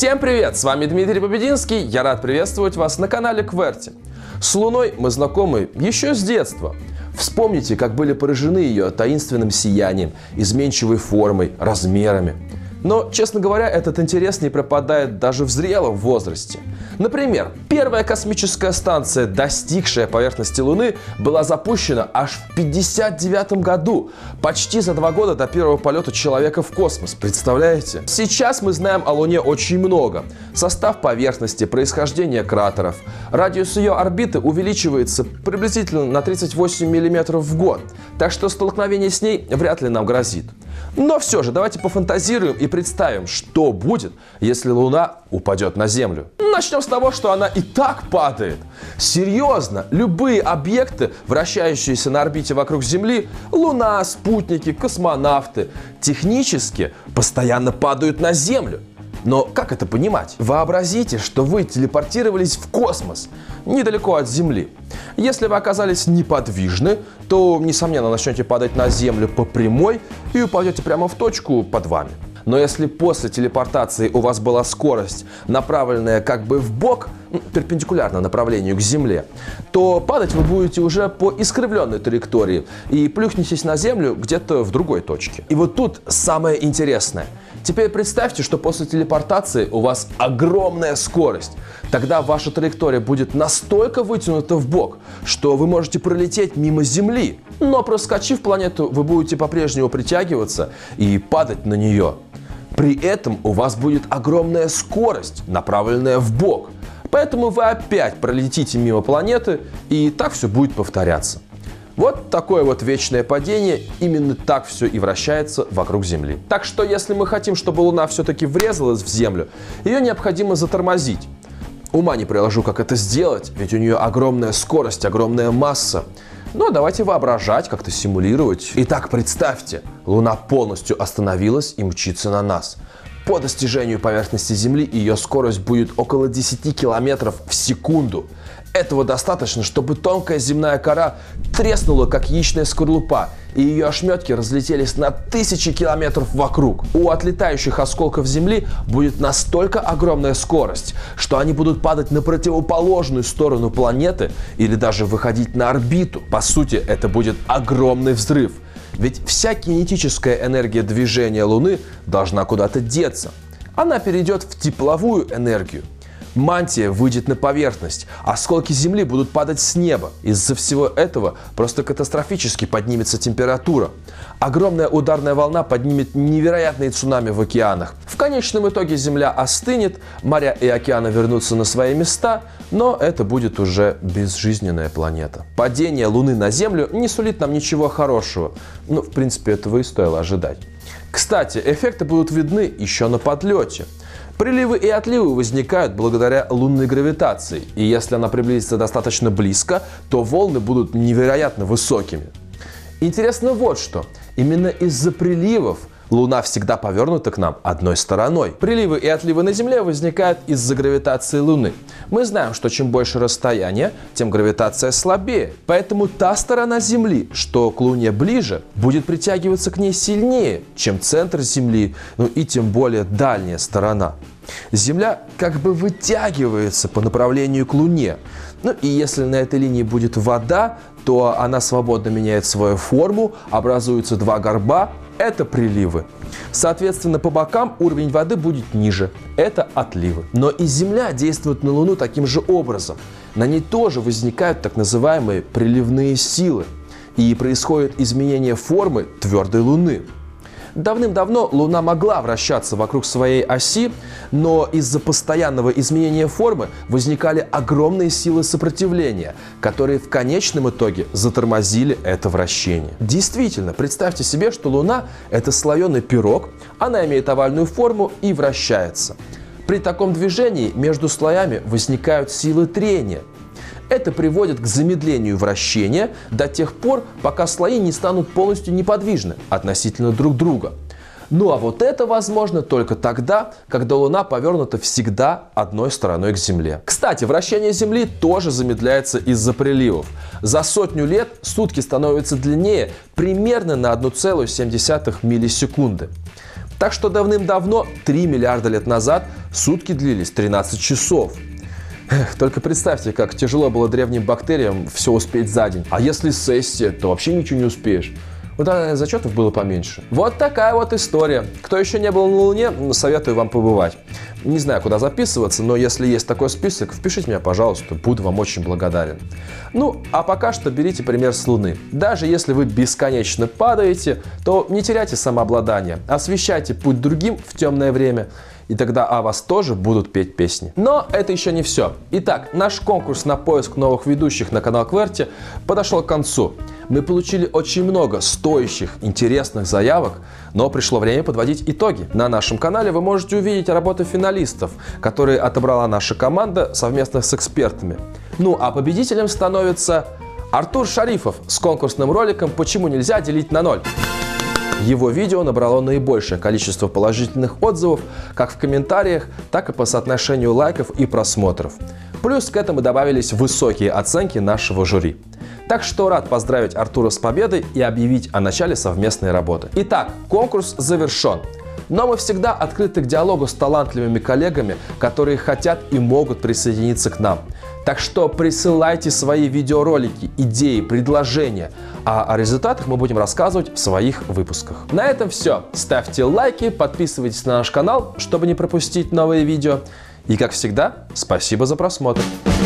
Всем привет! С вами Дмитрий Побединский. Я рад приветствовать вас на канале QWERTY. С Луной мы знакомы еще с детства. Вспомните, как были поражены ее таинственным сиянием, изменчивой формой, размерами. Но, честно говоря, этот интерес не пропадает даже в зрелом возрасте. Например, первая космическая станция, достигшая поверхности Луны, была запущена аж в 1959 году, почти за 2 года до первого полета человека в космос. Представляете? Сейчас мы знаем о Луне очень много. Состав поверхности, происхождение кратеров. Радиус ее орбиты увеличивается приблизительно на 38 мм в год, так что столкновение с ней вряд ли нам грозит. Но все же, давайте пофантазируем и представим, что будет, если Луна упадет на Землю. Начнем с того, что она и так падает. Серьезно, любые объекты, вращающиеся на орбите вокруг Земли, Луна, спутники, космонавты, технически постоянно падают на Землю. Но как это понимать? Вообразите, что вы телепортировались в космос, недалеко от Земли. Если вы оказались неподвижны, то, несомненно, начнете падать на Землю по прямой и упадете прямо в точку под вами. Но если после телепортации у вас была скорость, направленная как бы в бок, перпендикулярно направлению к Земле, то падать вы будете уже по искривленной траектории и плюхнетесь на Землю где-то в другой точке. И вот тут самое интересное. Теперь представьте, что после телепортации у вас огромная скорость. Тогда ваша траектория будет настолько вытянута в бок, что вы можете пролететь мимо Земли. Но проскочив планету, вы будете по-прежнему притягиваться и падать на нее. При этом у вас будет огромная скорость, направленная в бок. Поэтому вы опять пролетите мимо планеты, и так все будет повторяться. Вот такое вот вечное падение, именно так все и вращается вокруг Земли. Так что, если мы хотим, чтобы Луна все-таки врезалась в Землю, ее необходимо затормозить. Ума не приложу, как это сделать, ведь у нее огромная скорость, огромная масса. Но давайте воображать, как-то симулировать. Итак, представьте, Луна полностью остановилась и мчится на нас. По достижению поверхности Земли ее скорость будет около 10 км в секунду. Этого достаточно, чтобы тонкая земная кора треснула, как яичная скорлупа, и ее ошметки разлетелись на тысячи километров вокруг. У отлетающих осколков Земли будет настолько огромная скорость, что они будут падать на противоположную сторону планеты или даже выходить на орбиту. По сути, это будет огромный взрыв. Ведь вся кинетическая энергия движения Луны должна куда-то деться. Она перейдет в тепловую энергию. Мантия выйдет на поверхность, осколки Земли будут падать с неба. Из-за всего этого просто катастрофически поднимется температура. Огромная ударная волна поднимет невероятные цунами в океанах. В конечном итоге Земля остынет, моря и океаны вернутся на свои места, но это будет уже безжизненная планета. Падение Луны на Землю не сулит нам ничего хорошего. Ну, в принципе, этого и стоило ожидать. Кстати, эффекты будут видны еще на подлете. Приливы и отливы возникают благодаря лунной гравитации, и если она приблизится достаточно близко, то волны будут невероятно высокими. Интересно вот что. Именно из-за приливов Луна всегда повернута к нам одной стороной. Приливы и отливы на Земле возникают из-за гравитации Луны. Мы знаем, что чем больше расстояние, тем гравитация слабее. Поэтому та сторона Земли, что к Луне ближе, будет притягиваться к ней сильнее, чем центр Земли, ну и тем более дальняя сторона. Земля как бы вытягивается по направлению к Луне. Ну и если на этой линии будет вода, то она свободно меняет свою форму, образуются 2 горба. Это приливы. Соответственно, по бокам уровень воды будет ниже. Это отливы. Но и Земля действует на Луну таким же образом. На ней тоже возникают так называемые приливные силы. И происходит изменение формы твердой Луны. Давным-давно Луна могла вращаться вокруг своей оси, но из-за постоянного изменения формы возникали огромные силы сопротивления, которые в конечном итоге затормозили это вращение. Действительно, представьте себе, что Луна – это слоеный пирог, она имеет овальную форму и вращается. При таком движении между слоями возникают силы трения. Это приводит к замедлению вращения до тех пор, пока слои не станут полностью неподвижны относительно друг друга. Ну а вот это возможно только тогда, когда Луна повернута всегда одной стороной к Земле. Кстати, вращение Земли тоже замедляется из-за приливов. За 100 лет сутки становятся длиннее примерно на 1,7 миллисекунды. Так что давным-давно, 3 миллиарда лет назад, сутки длились 13 часов. Эх, только представьте, как тяжело было древним бактериям все успеть за день. А если сессия, то вообще ничего не успеешь. Вот зачетов было поменьше. Вот такая вот история. Кто еще не был на Луне, советую вам побывать. Не знаю, куда записываться, но если есть такой список, впишите меня, пожалуйста, буду вам очень благодарен. Ну, а пока что берите пример с Луны. Даже если вы бесконечно падаете, то не теряйте самообладание, освещайте путь другим в темное время, и тогда о вас тоже будут петь песни. Но это еще не все. Итак, наш конкурс на поиск новых ведущих на канал QWERTY подошел к концу. Мы получили очень много стоящих, интересных заявок, но пришло время подводить итоги. На нашем канале вы можете увидеть работы финалистов, которые отобрала наша команда совместно с экспертами. Ну а победителем становится Артур Шарифов с конкурсным роликом «Почему нельзя делить на 0?». Его видео набрало наибольшее количество положительных отзывов как в комментариях, так и по соотношению лайков и просмотров. Плюс к этому добавились высокие оценки нашего жюри. Так что рад поздравить Артура с победой и объявить о начале совместной работы. Итак, конкурс завершен. Но мы всегда открыты к диалогу с талантливыми коллегами, которые хотят и могут присоединиться к нам. Так что присылайте свои видеоролики, идеи, предложения, а о результатах мы будем рассказывать в своих выпусках. На этом все. Ставьте лайки, подписывайтесь на наш канал, чтобы не пропустить новые видео. И как всегда, спасибо за просмотр.